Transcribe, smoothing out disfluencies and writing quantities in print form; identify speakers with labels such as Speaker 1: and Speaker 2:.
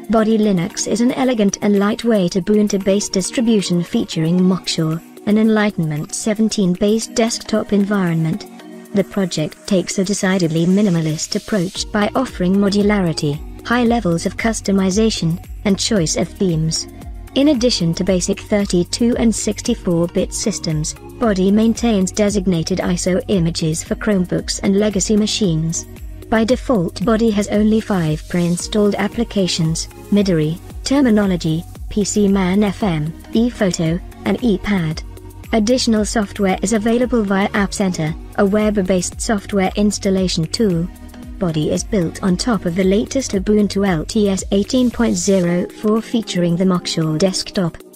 Speaker 1: Bodhi Linux is an elegant and lightweight Ubuntu-based distribution featuring Moksha, an Enlightenment 17-based desktop environment. The project takes a decidedly minimalist approach by offering modularity, high levels of customization, and choice of themes. In addition to basic 32 and 64-bit systems, Bodhi maintains designated ISO images for Chromebooks and legacy machines. By default, Bodhi has only 5 pre-installed applications: Midori, Terminology, PCManFM, ePhoto, and ePad. Additional software is available via AppCenter, a web-based software installation tool. Bodhi is built on top of the latest Ubuntu LTS 18.04 featuring the Moksha desktop.